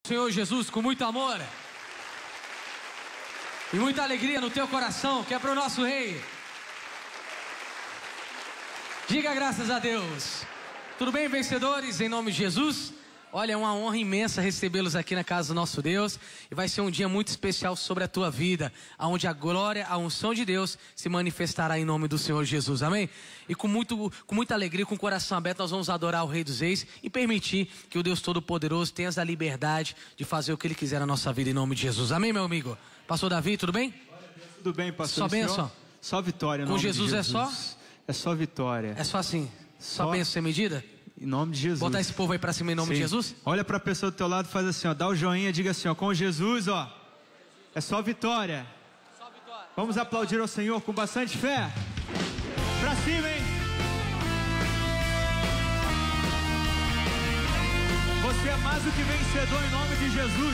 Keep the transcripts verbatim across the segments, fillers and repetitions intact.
Senhor Jesus, com muito amor e muita alegria no teu coração, que é para o nosso Rei. Diga graças a Deus. Tudo bem, vencedores? Em nome de Jesus. Olha, é uma honra imensa recebê-los aqui na casa do nosso Deus. E vai ser um dia muito especial sobre a tua vida, onde a glória, a unção de Deus se manifestará em nome do Senhor Jesus, amém? E com, muito, com muita alegria, com o coração aberto, nós vamos adorar o Rei dos Reis e permitir que o Deus Todo-Poderoso tenha a liberdade de fazer o que Ele quiser na nossa vida, em nome de Jesus, amém, meu amigo? Pastor Davi, tudo bem? Tudo bem, pastor. Só bênção? Só vitória, com Jesus, Jesus é só? É só vitória. É só assim? Só, só bênção sem medida? Em nome de Jesus. Botar esse povo aí pra cima em nome Sim. de Jesus? Olha pra pessoa do teu lado e faz assim, ó. Dá o joinha, diga assim, ó. Com Jesus, ó. É só vitória. Só vitória. Vamos aplaudir ao Senhor com bastante fé. Pra cima, hein? Você é mais do que vencedor em nome de Jesus.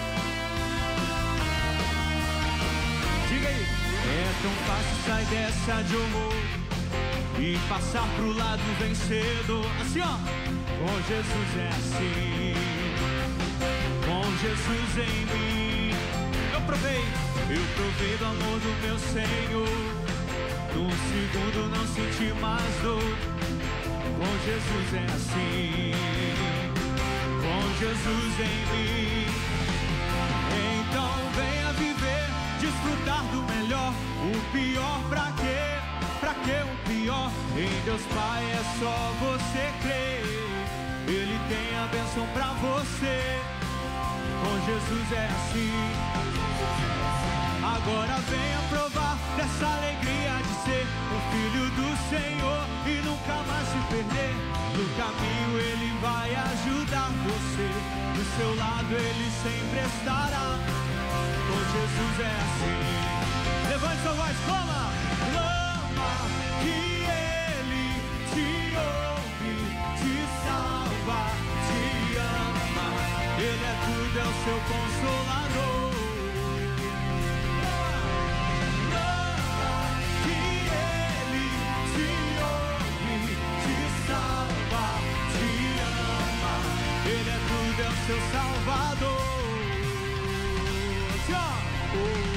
Diga aí. É tão fácil sair dessa de horror e passar pro lado vencedor. Assim, ó. Com Jesus é assim. Com Jesus em mim. Eu provei, eu provei do amor do meu Senhor. Num segundo não senti mais dor. Com Jesus é assim. Com Jesus em mim. Então venha viver, desfrutar do melhor. O pior pra quê? Pra que o pior? Em Deus Pai é só você crer. Ele tem a bênção pra você. Com Jesus é assim. Agora venha provar dessa alegria de ser um filho do Senhor e nunca mais se perder. No caminho Ele vai ajudar você. Do seu lado Ele sempre estará. Com Jesus é assim. Levante sua voz, coma! Que Ele te ouve, te salva, te ama. Ele é tudo, é o seu consolador. Que Ele te ouve, te salva, te ama. Ele é tudo, é o seu salvador. Oh.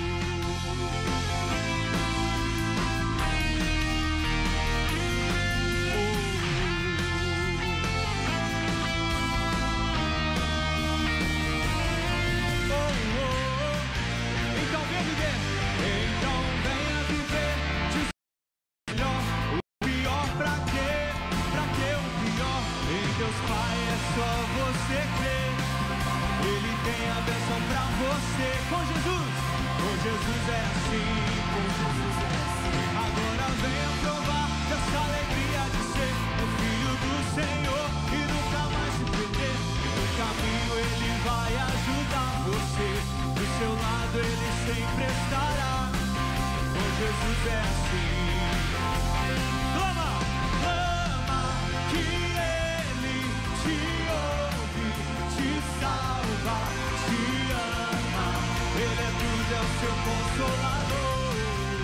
Deus Pai é só você crer. Ele tem a bênção pra você. Com Jesus, com Jesus é assim. Com Jesus é assim. Agora venha provar dessa alegria de ser o filho do Senhor e nunca mais se perder. No caminho Ele vai ajudar você. Do seu lado Ele sempre estará. Com Jesus é assim. Clama, clama que te ouve, te salva, te ama. Ele é tudo, é o seu consolador.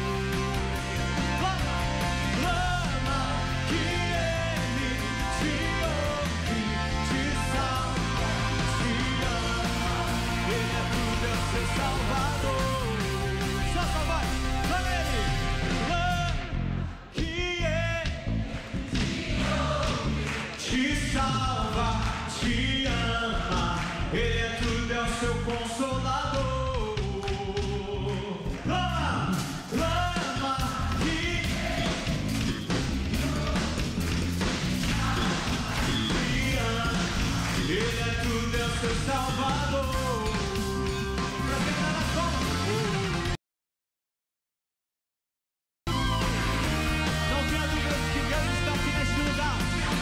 Clama, clama que Ele te ouve, te salva, te ama. Ele é tudo, é o seu salvador. Só sua voz, clama Ele. Clama que Ele te ouve, te salva, te ama. Ele é tudo, é o seu consolador. Clama, clama que te ama. Ele é tudo, é o seu salvador. Pra quem tá na palma. Não tenha dúvida que Deus está aqui neste lugar.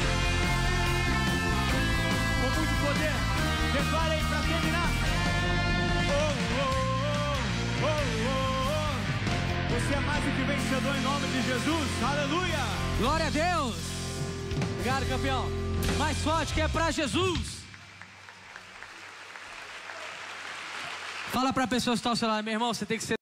Com muito poder, declara aí pra terminar. Oh, oh, oh, oh, oh. Você é mais do que vencedor em nome de Jesus. Aleluia. Glória a Deus. Obrigado, campeão. Mais forte que é pra Jesus. Fala pra pessoa que está ao seu lado, meu irmão, você tem que ser